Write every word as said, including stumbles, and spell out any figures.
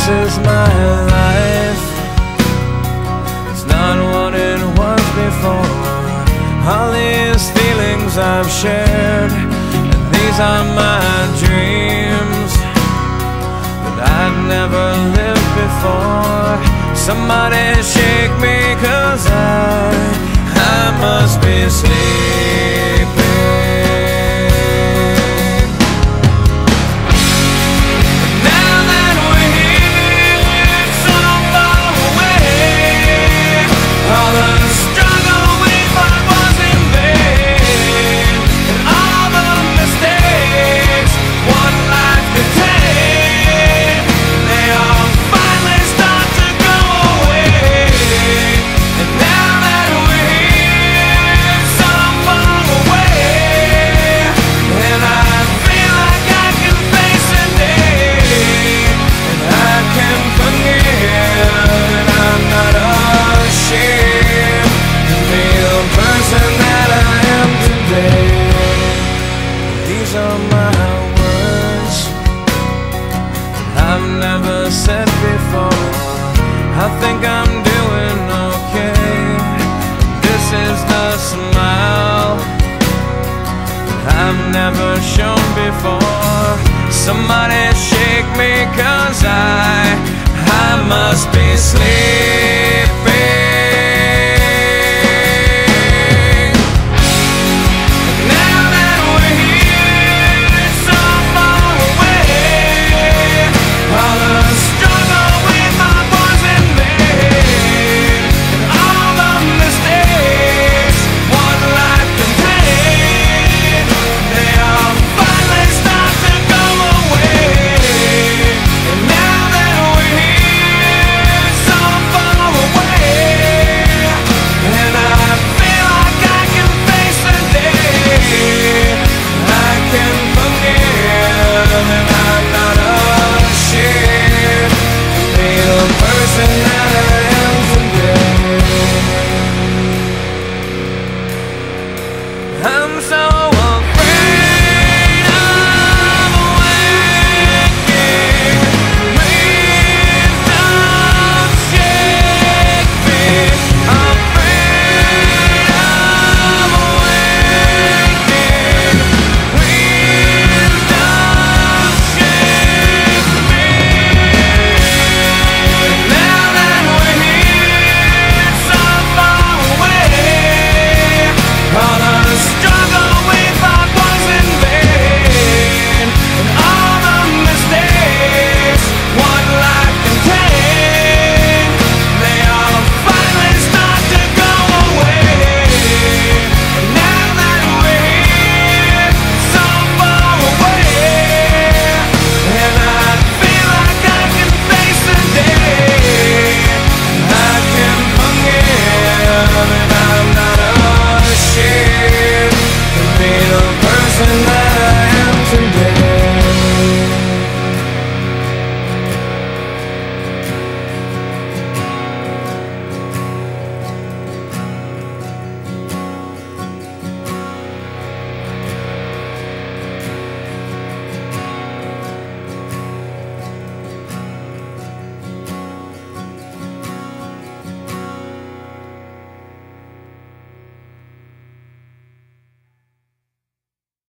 is my life. It's not what it was before. All these feelings I've shared, and these are my dreams that I've never lived before. Somebody shake me, 'cause I, I must be sleeping. These are my words I've never said before. I think I'm doing okay. This is the smile I've never shown before. Somebody shake me, 'cause I, I must be sleeping.